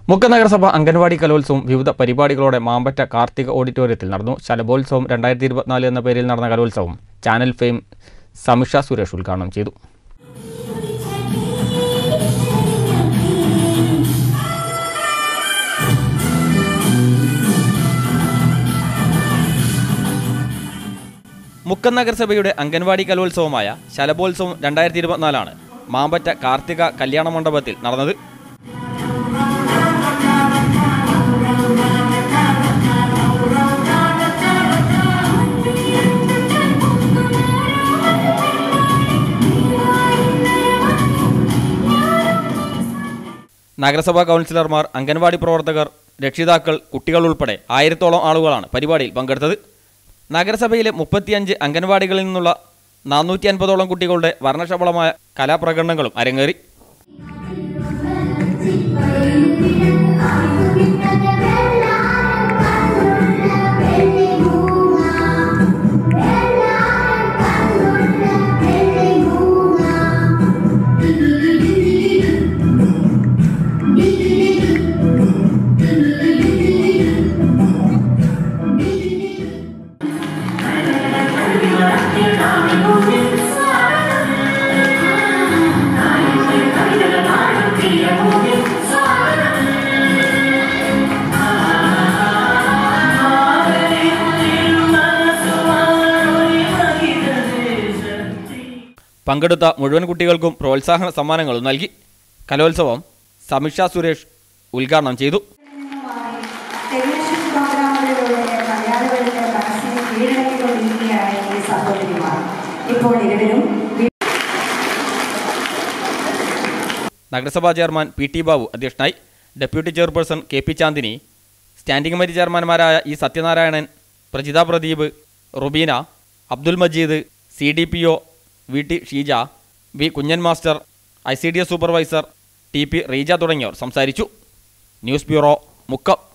മുക്കം നഗരസഭ അംഗൻവാടി കലോത്സവം വിവിധ പരിപാടികളോടെ മാമ്പറ്റ കാർത്തിക ഓഡിറ്റോറിയത്തിൽ നടന്നു. ശലഭോത്സവം 2024 എന്ന പേരിൽ നടന്ന കലോത്സവം ചാനൽ ഫെയിം സമിഷ സുരേഷ് ഉദ്ഘാടനം ചെയ്തു. മുക്കം നഗരസഭയുടെ അംഗൻവാടി കലോത്സവമായ ശലഭോത്സവം 2024 മാമ്പറ്റ കാർത്തിക കല്യാണ മണ്ഡപത്തിൽ നടന്നത്. നഗരസഭാ കൗൺസിലർമാർ, അംഗൻവാടി പ്രവർത്തകർ, രക്ഷിതാക്കൾ, കുട്ടികൾ ഉൾപ്പെടെ 1000-ഓളം ആളുകളാണ് പരിപാടിയിൽ പങ്കെടുത്തത്. നഗരസഭയിലെ 35 അംഗൻവാടികളിൽ നിന്നുള്ള 450-ഓളം കുട്ടികളുടെ വർണ്ണശബളമായ കലാപ്രകടനങ്ങളും അരങ്ങേറി. പങ്കെടുത്ത മുഴുവൻ കുട്ടികൾക്കും പ്രോത്സാഹന സമ്മാനങ്ങളും നൽകി. കലോത്സവം സമിഷ സുരേഷ് ഉദ്ഘാടനം ചെയ്തു. നഗരസഭാ ചെയർമാൻ PT ബാബു അധ്യക്ഷനായി. Deputy chairperson KP Chandini, standing committee ചെയർമാൻമാരായ E Sathyanarayanan, Prajitha Pradeep, Rubeena, Abdul Majeed, CDPO VT Sheeja, V Kunhan master, ICDS supervisor TP Reeja തുടങ്ങിയവർ സംസാരിച്ചു. News bureau, Mukkam.